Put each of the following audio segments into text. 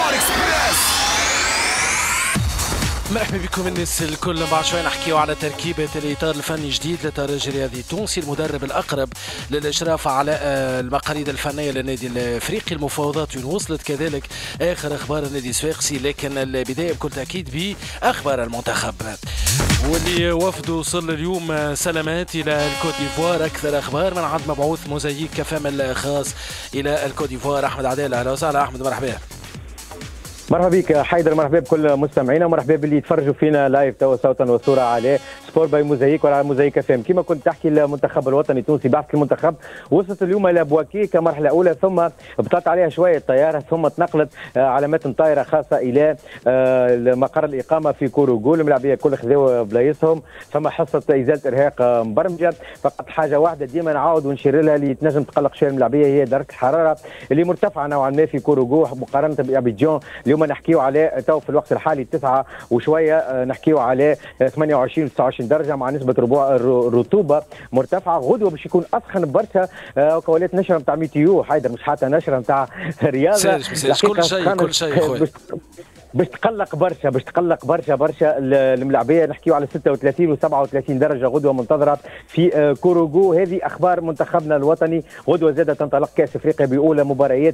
مرحبا بكم الناس الكل. بعد شوي نحكيو على تركيبة الإطار الفني الجديد للترجي الرياضي التونسي، المدرب الأقرب للإشراف على المقاليد الفنية للنادي الأفريقي. المفاوضات وصلت كذلك آخر أخبار النادي الصفاقسي، لكن البداية بكل تأكيد بأخبار المنتخب واللي وفده وصل اليوم سلامات إلى الكوت ديفوار. أكثر أخبار من عند مبعوث موزاييك كفام الخاص إلى الكوت ديفوار أحمد عدالة. أهلا وسهلا أحمد، مرحبا. مرحبا بك حيدر، مرحبا بكل مستمعينا، مرحبا باللي يتفرجوا فينا لايف توا صوتا وصوره على سبور باي موزاييك وعلى موزاييك اف ام. كما كنت تحكي المنتخب الوطني التونسي بعثة المنتخب وصلت اليوم الى بواكي كمرحله اولى، ثم بطلت عليها شويه طياره، ثم تنقلت على متن طائره خاصه الى مقر الاقامه في كوروغو. الملاعبيه كل خذاو بلايصهم، ثم حصه ازاله ارهاق مبرمجه. فقط حاجه واحده ديما نعاود ونشير لها اللي تنجم تقلق شويه الملاعبيه هي درجه الحراره اللي مرتفعه نوعا ما في كوروغو مقارنه بابيجان. اليوم نحكيو على تو في الوقت الحالي 9 وشويه، نحكيو على 28 29 درجه مع نسبه رطوبه مرتفعه. غدوه باش يكون اسخن برشا، ولات نشره نتاع ميتيو حيدر، مش حتى نشره نتاع رياضه. كل شيء خويا باش تقلق برشا الملاعبيه. نحكيو على 36 و37 درجه غدوه منتظره في كوروغو. هذه اخبار منتخبنا الوطني. غدوه زاده تنطلق كاس افريقيا باولى مباريات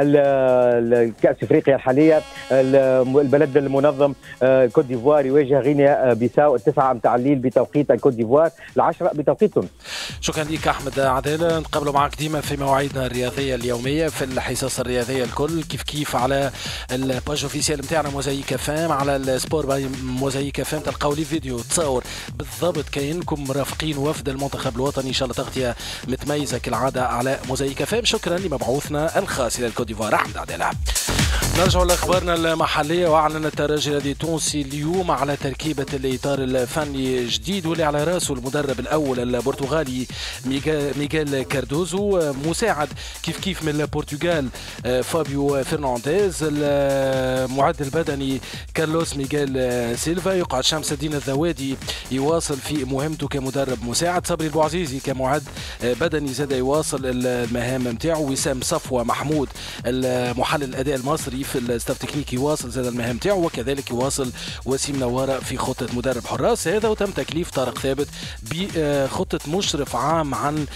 الكاس افريقيا الحاليه. البلد المنظم كوت ديفوار يواجه غينيا بيساو 9 متاع الليل بتوقيت الكوت ديفوار، 10 بتوقيت تونس. شكرا لك احمد عداله. نتقابلوا معك ديما في مواعيدنا الرياضيه اليوميه في الحصص الرياضيه الكل، كيف على الباج اوفيسيال نتاعنا موزاييك فام، على السبور باي موزاييك فام تلقاو لي فيديو تصور بالضبط كأنكم مرافقين وفد المنتخب الوطني. ان شاء الله تغطيه متميزه كالعاده على موزاييك فام. شكرا لمبعوثنا الخاص الى الكوت ديفوار احمد عداله. نرجع لاخبارنا المحليه. واعلن الترجي الرياضي التونسي اليوم على تركيبه الاطار الفني الجديد واللي على راسه المدرب الاول البرتغالي ميغيل كاردوزو، مساعد كيف من البرتغال فابيو فرنانديز، المعد البدني كارلوس ميغيل سيلفا، يقعد شمس الدين الذوادي يواصل في مهمته كمدرب مساعد، صبري البوعزيزي كمعد بدني زاد يواصل المهام نتاعو، وسام صفوه محمود المحلل الاداء المصري في الستاف تكنيكي يواصل زاد المهام تاعو، وكذلك يواصل وسيم نواره في خطه مدرب حراس. هذا وتم تكليف طارق ثابت بخطه مشرف عام عن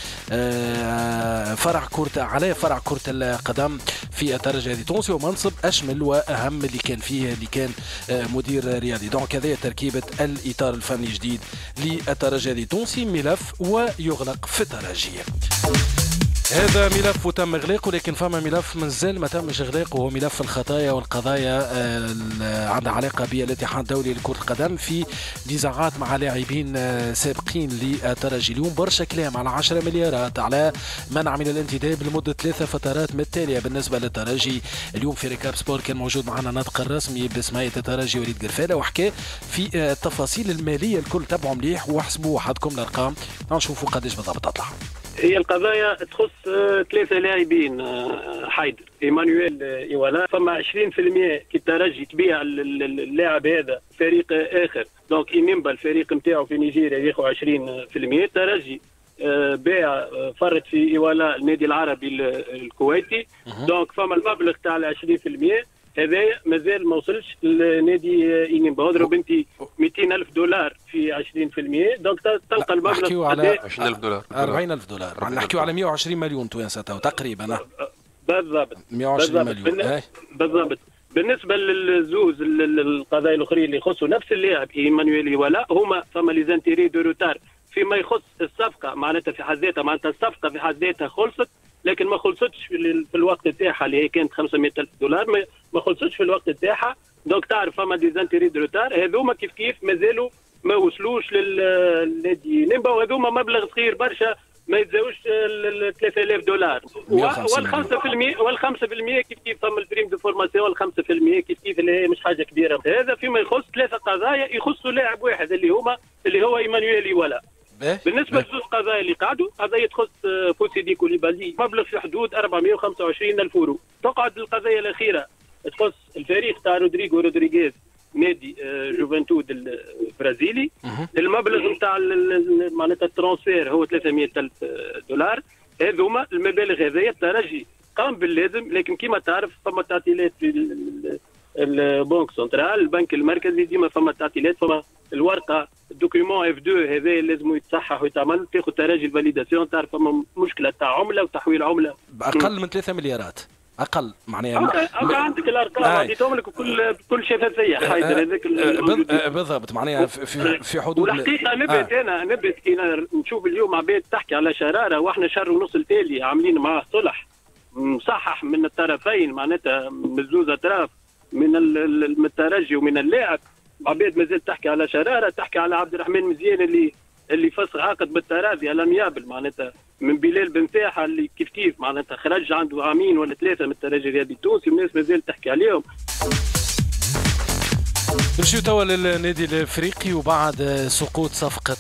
فرع كرة القدم في الترجي التونسي، ومنصب اشمل واهم اللي كان مدير رياضي. دونك هذه تركيبه الاطار الفني الجديد للترجي التونسي، ملف ويغلق في الترجي. هذا ملف وتم اغلاقه، لكن فما ملف مازال ما تمش اغلاقه، وهو ملف الخطايا والقضايا عندها علاقه بالاتحاد الدولي لكره القدم في نزاعات مع لاعبين سابقين للترجي. اليوم برشا كلام على 10 مليارات، على منع من الانتداب لمده 3 فترات متتاليه بالنسبه للترجي. اليوم في ريكاب سبور كان موجود معنا الناطق الرسمي باسم هيئه الترجي وليد قرفاله، وحكى في التفاصيل الماليه الكل. تبعوا مليح واحسبوا وحدكم الارقام نشوفوا قداش بالضبط تطلع. هي القضايا تخص 3 لاعبين حيدر. ايمانويل ايوالا، فما 20% كي الترجي تبيع اللاعب هذا فريق اخر، دونك انيمبا الفريق نتاعو في نيجيريا ياخذ 20%. الترجي بيع فرد في ايوالا النادي العربي الكويتي، دونك فما المبلغ تاع 20% هذايا مازال ما وصلش لنادي انيمبا. اضرب انت $200,000 في 20%، دونك تلقى المبلغ نحكيو على $20,000 $40,000 نحكيو على 120 مليون توانسه تقريبا. بالضبط 120 مليون بالضبط. بالنسبه للزوز القضايا الاخرين اللي يخصوا نفس اللاعب ايمانويل ايوالا، هما فما لي زانتيري دو روتار فيما يخص الصفقه، معناتها في حد ذاتها الصفقه في حد ذاتها خلصت، لكن ما خلصتش في الوقت تاعها اللي هي كانت $500,000 ما خلصتش في الوقت تاعها. دونك تعرف فما دي زانتيري دو روتار، هذوما كيف مازالوا ما وصلوش للنادي نيمبا، وهذوما مبلغ صغير برشا ما يتزاوجش $3,000. وال5% كيف فما البريم دو فورماسيون، وال5% كيف اللي هي مش حاجه كبيره. هذا فيما يخص 3 قضايا يخصوا لاعب واحد اللي هو ايمانويل ايوالا. بالنسبه لزوج قضايا اللي قعدوا، قضيه تخص فوسيدي كوليبالي مبلغ في حدود €425,000. تقعد القضيه الاخيره تخص الفريق تاع رودريغيز نادي جوفنتود البرازيلي. المبلغ نتاع معناتها الترانسفير هو $300,000. هذوما المبالغ هذيا الترجي قام باللازم، لكن كما تعرف فما تعطيلات البنك سنترال البنك المركزي ديما فما تعطيلات، فما الورقه الدوكيومون اف 2 هذا لازم يتصحح ويتعمل، تاخذ تراجي فاليداسيون، تعرف فما مشكله تاع عمله وتحويل عمله اقل من 3 مليارات اقل معناها. عندك الارقام عطيتهم لك بكل شفافيه حيدر هذاك بالضبط معناها في حدود. والحقيقه نبت كي نشوف اليوم عباد تحكي على شراره، واحنا شهر ونص التالي عاملين معاه صلح مصحح من الطرفين، معناتها من الزوز اطراف، من الترجي ومن اللاعب. عباد مازال تحكي على شراره، تحكي على عبد الرحمن مزيان اللي فسخ عقد بالتراضي الاميابل، معناتها من بلال بن فاحة اللي كيف معناتها خرج عنده عامين ولا 3 من الترجي الرياضي التونسي، والناس مازال تحكي عليهم. نمشيو توا للنادي الافريقي، وبعد سقوط صفقه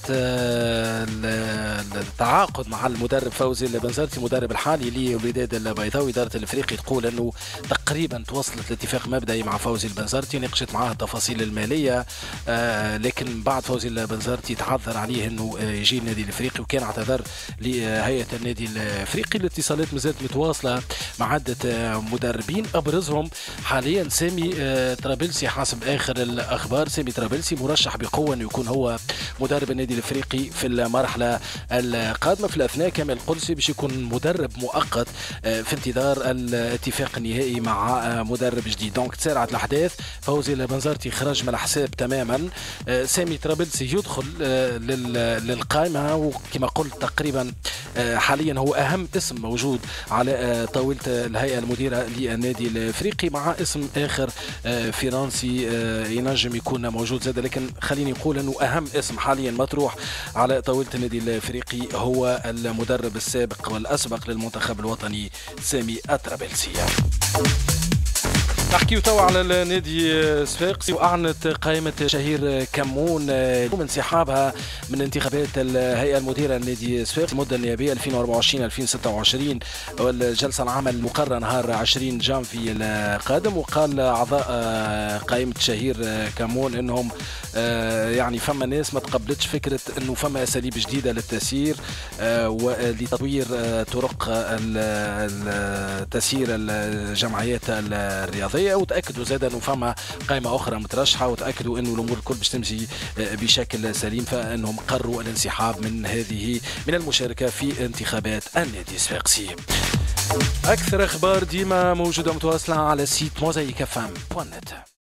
التعاقد مع المدرب فوزي البنزرتي المدرب الحالي للوداد البيضاوي، اداره الافريقي تقول انه تقريبا توصلت لاتفاق مبدئي مع فوزي البنزرتي، ناقشت معاه التفاصيل الماليه، لكن بعد فوزي البنزرتي تعذر عليه انه يجي النادي الافريقي، وكان اعتذر لهيئه النادي الافريقي. الاتصالات مازالت متواصله مع عده مدربين، ابرزهم حاليا سامي طرابلسي حسب اخر الاخبار. سامي طرابلسي مرشح بقوه انه يكون هو مدرب النادي الافريقي في المرحله القادمه. في الاثناء كامل القدسي باش يكون مدرب مؤقت في انتظار الاتفاق النهائي مع مدرب جديد. دونك تسارعت الاحداث، فوزي البنزرتي خرج من الحساب تماما، سامي طرابلسي يدخل للقائمه، وكما قلت تقريبا حاليا هو اهم اسم موجود على طاوله الهيئه المديره للنادي الافريقي، مع اسم اخر فرنسي ينجم يكون موجود زاد، لكن خليني نقول انه اهم اسم حاليا مطروح على طاوله النادي الافريقي هو المدرب السابق والاسبق للمنتخب الوطني سامي الطرابلسي. نحكيو توا على النادي الصفاقسي، واعلنت قائمه شهير كمون من انسحابها من انتخابات الهيئه المديره للنادي الصفاقسي المده النيابيه 2024-2026، والجلسه العامه المقرره نهار 20 جانفي القادم. وقال اعضاء قائمه شهير كمون انهم يعني فما ناس ما تقبلتش فكره انه فما اساليب جديده للتسيير ولتطوير طرق تسيير الجمعيات الرياضيه، وتاكدوا زاد انه فما قائمه اخرى مترشحه، وتاكدوا انه الامور الكل باش تمشي بشكل سليم، فانهم قرروا الانسحاب من المشاركه في انتخابات النادي الصفاقسي. اكثر اخبار ديما موجوده متواصله على سيت موزايك FM.net.